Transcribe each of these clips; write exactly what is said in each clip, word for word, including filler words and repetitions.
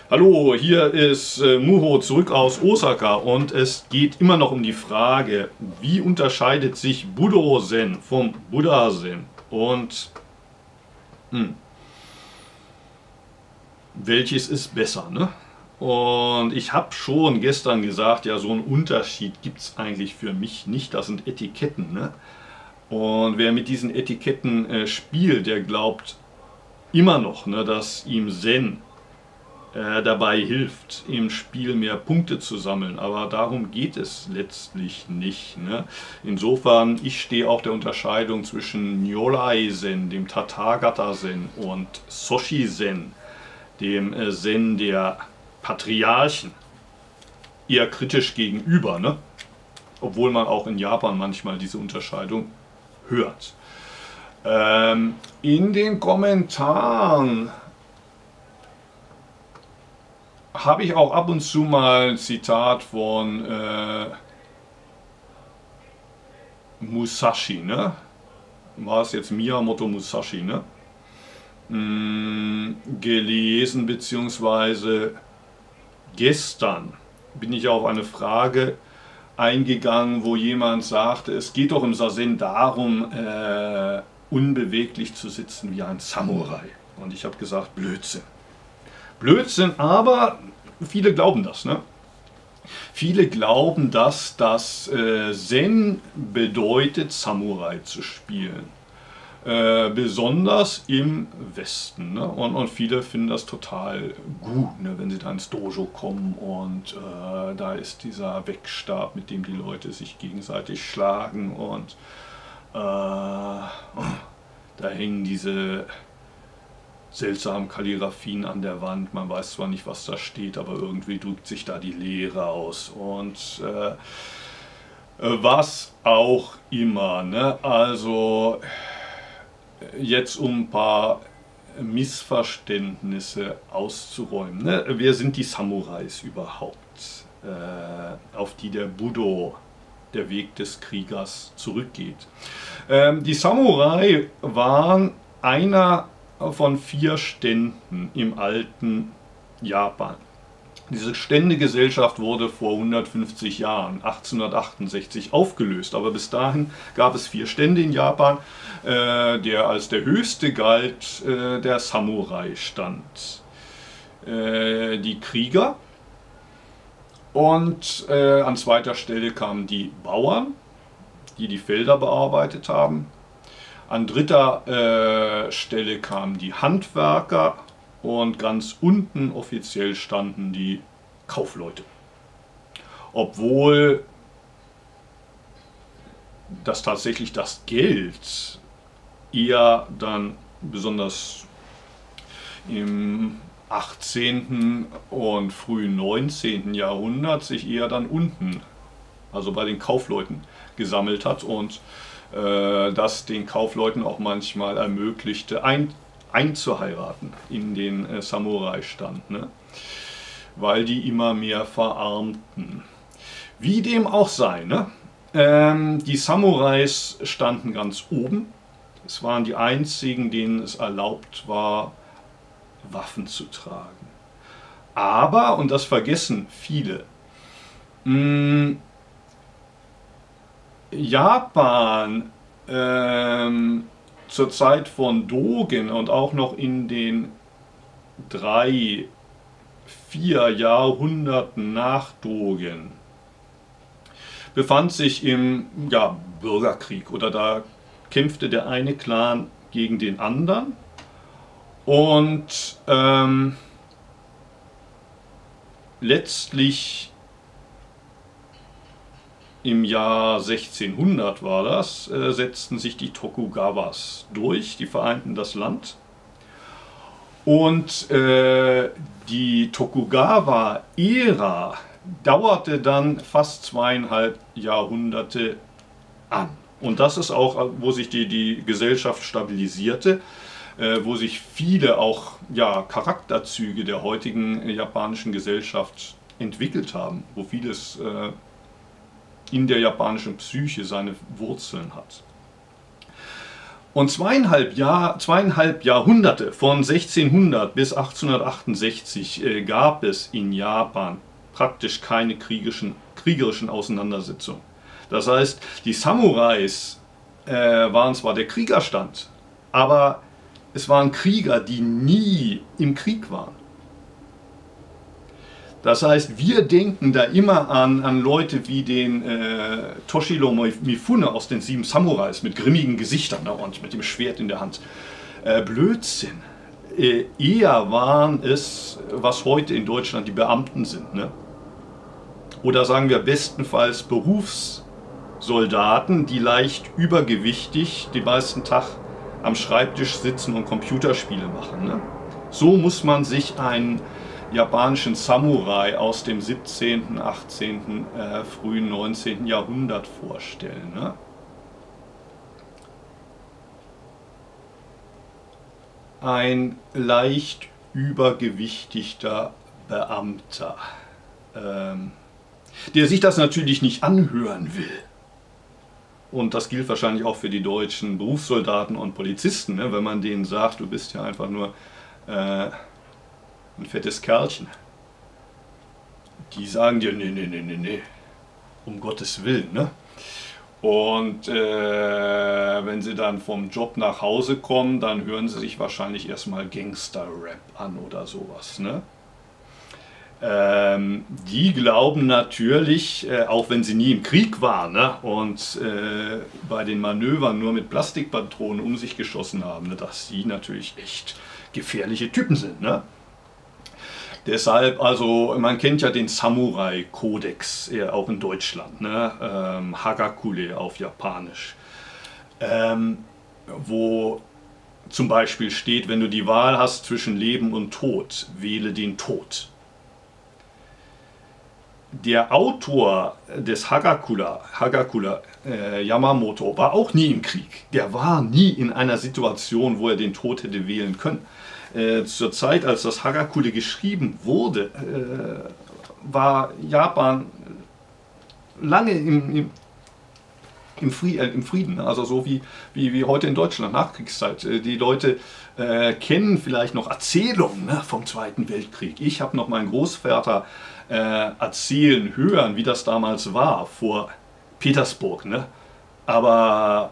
Hallo, hier ist äh, Muho zurück aus Osaka und es geht immer noch um die Frage, wie unterscheidet sich Budo-Zen vom Buddha-Zen und hm, welches ist besser, ne? Und ich habe schon gestern gesagt, ja, so einen Unterschied gibt es eigentlich für mich nicht, das sind Etiketten, ne? Und wer mit diesen Etiketten äh, spielt, der glaubt immer noch, ne, dass ihm Zen äh, dabei hilft, im Spiel mehr Punkte zu sammeln. Aber darum geht es letztlich nicht, ne? Insofern, ich stehe auch der Unterscheidung zwischen Nyorai-Zen, dem Tathagata-Zen und Soshi-Zen, dem äh, Zen der Patriarchen, eher kritisch gegenüber, ne? Obwohl man auch in Japan manchmal diese Unterscheidung hört. Ähm, in den Kommentaren habe ich auch ab und zu mal ein Zitat von äh, Musashi, ne? War es jetzt Miyamoto Musashi, ne? Hm, gelesen, beziehungsweise gestern bin ich auf eine Frage eingegangen, wo jemand sagte, es geht doch im Sazen darum, äh, unbeweglich zu sitzen wie ein Samurai. Und ich habe gesagt, Blödsinn. Blödsinn, aber viele glauben das, ne? Viele glauben, dass das äh, Zen bedeutet, Samurai zu spielen. Äh, besonders im Westen, ne? und, und viele finden das total gut, ne? Wenn sie da ins Dojo kommen und äh, da ist dieser Weckstab, mit dem die Leute sich gegenseitig schlagen und äh, da hängen diese seltsamen Kalligraphien an der Wand. Man weiß zwar nicht, was da steht, aber irgendwie drückt sich da die Lehre aus und äh, was auch immer, ne? Also jetzt um ein paar Missverständnisse auszuräumen, ne? Wer sind die Samurais überhaupt, äh, auf die der Budo, der Weg des Kriegers, zurückgeht? Ähm, die Samurai waren einer von vier Ständen im alten Japan. Diese Ständegesellschaft wurde vor hundertfünfzig Jahren, achtzehnhundertachtundsechzig, aufgelöst. Aber bis dahin gab es vier Stände in Japan. Äh, der als der höchste galt äh, der Samurai-Stand. Äh, die Krieger. Und äh, an zweiter Stelle kamen die Bauern, die die Felder bearbeitet haben. An dritter äh, Stelle kamen die Handwerker. Und ganz unten offiziell standen die Kaufleute. Obwohl das tatsächlich das Geld eher dann besonders im achtzehnten und frühen neunzehnten Jahrhundert sich eher dann unten, also bei den Kaufleuten, gesammelt hat und äh, das den Kaufleuten auch manchmal ermöglichte, ein einzuheiraten in den äh, Samurai-Stand, ne? Weil die immer mehr verarmten. Wie dem auch sei, ne? Ähm, die Samurais standen ganz oben. Es waren die einzigen, denen es erlaubt war, Waffen zu tragen. Aber, und das vergessen viele, mh, Japan ähm, zur Zeit von Dogen und auch noch in den drei, vier Jahrhunderten nach Dogen befand sich im ja, Bürgerkrieg, oder da kämpfte der eine Clan gegen den anderen und ähm, letztlich im Jahr sechzehnhundert war das, äh, setzten sich die Tokugawas durch, die vereinten das Land. Und äh, die Tokugawa-Ära dauerte dann fast zweieinhalb Jahrhunderte an. Und das ist auch, wo sich die, die Gesellschaft stabilisierte, äh, wo sich viele auch ja, Charakterzüge der heutigen japanischen Gesellschaft entwickelt haben, wo vieles äh, in der japanischen Psyche seine Wurzeln hat. Und zweieinhalb, Jahr, zweieinhalb Jahrhunderte von sechzehnhundert bis achtzehnhundertachtundsechzig äh, gab es in Japan praktisch keine kriegerischen, kriegerischen Auseinandersetzungen. Das heißt, die Samurais äh, waren zwar der Kriegerstand, aber es waren Krieger, die nie im Krieg waren. Das heißt, wir denken da immer an, an Leute wie den äh, Toshiro Mifune aus den Sieben Samurais mit grimmigen Gesichtern, ne, und mit dem Schwert in der Hand. Äh, Blödsinn. Äh, eher waren es, was heute in Deutschland die Beamten sind. Ne? Oder sagen wir bestenfalls Berufssoldaten, die leicht übergewichtig den meisten Tag am Schreibtisch sitzen und Computerspiele machen. Ne? So muss man sich einen japanischen Samurai aus dem siebzehnten, achtzehnten, äh, frühen neunzehnten Jahrhundert vorstellen. Ne? Ein leicht übergewichtiger Beamter, ähm, der sich das natürlich nicht anhören will. Und das gilt wahrscheinlich auch für die deutschen Berufssoldaten und Polizisten, ne? Wenn man denen sagt, du bist ja einfach nur äh, ein fettes Kerlchen. Die sagen dir, nee, nee, nee, nee, nee, um Gottes Willen. Ne? Und äh, wenn sie dann vom Job nach Hause kommen, dann hören sie sich wahrscheinlich erstmal Gangster-Rap an oder sowas. Ne? Ähm, die glauben natürlich, äh, auch wenn sie nie im Krieg waren, ne? und äh, bei den Manövern nur mit Plastikpatronen um sich geschossen haben, ne? dass sie natürlich echt gefährliche Typen sind. Ne? Deshalb, also man kennt ja den Samurai-Kodex, auch in Deutschland, ne? ähm, Hagakure auf Japanisch, ähm, wo zum Beispiel steht, wenn du die Wahl hast zwischen Leben und Tod, wähle den Tod. Der Autor des Hagakure, Hagakure äh, Yamamoto, war auch nie im Krieg. Der war nie in einer Situation, wo er den Tod hätte wählen können. Äh, zur Zeit, als das Hagakure geschrieben wurde, äh, war Japan lange im, im, im, Frieden, äh, im Frieden, also so wie, wie, wie heute in Deutschland, Nachkriegszeit. Äh, die Leute äh, kennen vielleicht noch Erzählungen, ne, vom Zweiten Weltkrieg. Ich habe noch meinen Großvater äh, erzählen hören, wie das damals war vor Petersburg. Ne? Aber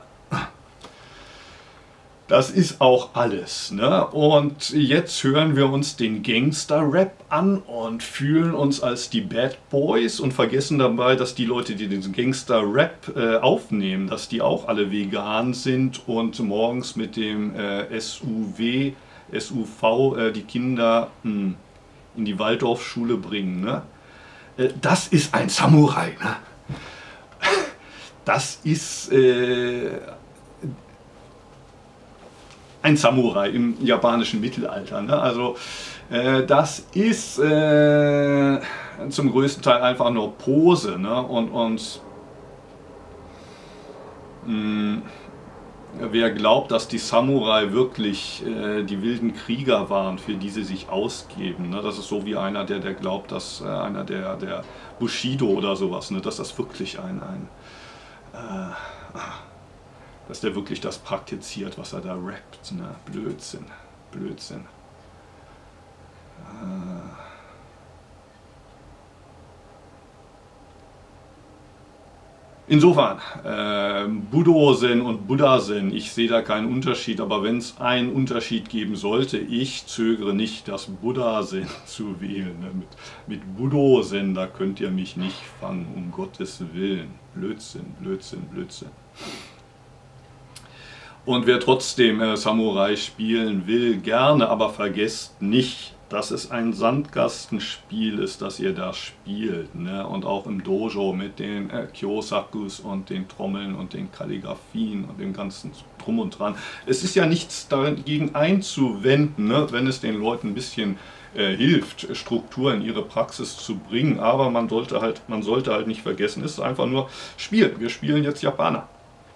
das ist auch alles. Ne? Und jetzt hören wir uns den Gangster-Rap an und fühlen uns als die Bad Boys und vergessen dabei, dass die Leute, die den Gangster-Rap äh, aufnehmen, dass die auch alle vegan sind und morgens mit dem äh, S U W, S U V äh, die Kinder mh, in die Waldorfschule bringen. Ne? Äh, das ist ein Samurai. Ne? Das ist Äh, ein Samurai im japanischen Mittelalter. Ne? Also äh, das ist äh, zum größten Teil einfach nur Pose. Ne? Und, und mh, wer glaubt, dass die Samurai wirklich äh, die wilden Krieger waren, für die sie sich ausgeben, ne? Das ist so wie einer, der, der glaubt, dass äh, einer der, der Bushido oder sowas, ne? Dass das wirklich ein... ein äh, dass der wirklich das praktiziert, was er da rappt. Ne? Blödsinn, Blödsinn. Insofern, äh, Budo-Zen und Buddha-Zen, ich sehe da keinen Unterschied, aber wenn es einen Unterschied geben sollte, ich zögere nicht, das Buddha-Zen zu wählen. Ne? Mit, mit Budo-Zen, da könnt ihr mich nicht fangen, um Gottes Willen. Blödsinn, Blödsinn, Blödsinn. Und wer trotzdem äh, Samurai spielen will, gerne, aber vergesst nicht, dass es ein Sandkastenspiel ist, das ihr da spielt. Ne? Und auch im Dojo mit den äh, Kyosakus und den Trommeln und den Kalligraphien und dem ganzen Drum und Dran. Es ist ja nichts dagegen einzuwenden, ne? Wenn es den Leuten ein bisschen äh, hilft, Struktur in ihre Praxis zu bringen. Aber man sollte halt, man sollte halt nicht vergessen, es ist einfach nur Spielen. Wir spielen jetzt Japaner.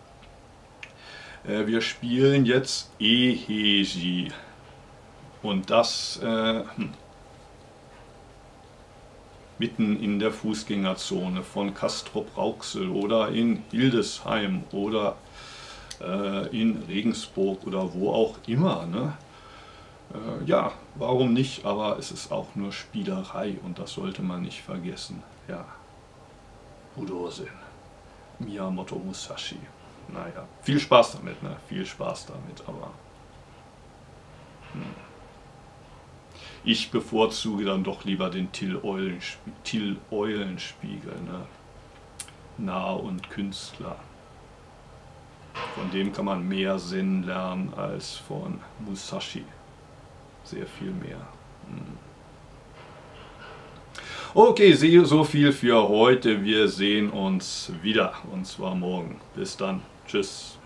Wir spielen jetzt Eheji und das äh, mitten in der Fußgängerzone von Castrop-Rauxel oder in Hildesheim oder äh, in Regensburg oder wo auch immer. Ne? Äh, ja, warum nicht, aber es ist auch nur Spielerei und das sollte man nicht vergessen. Ja, Budosen, Miyamoto Musashi. Naja, viel Spaß damit, ne? Viel Spaß damit, aber hm. Ich bevorzuge dann doch lieber den Till-Eulenspiegel, Till-Eulenspiegel, ne? Nah und Künstler. Von dem kann man mehr Zen lernen als von Musashi. Sehr viel mehr. Hm. Okay, so viel für heute. Wir sehen uns wieder und zwar morgen. Bis dann. Tschüss.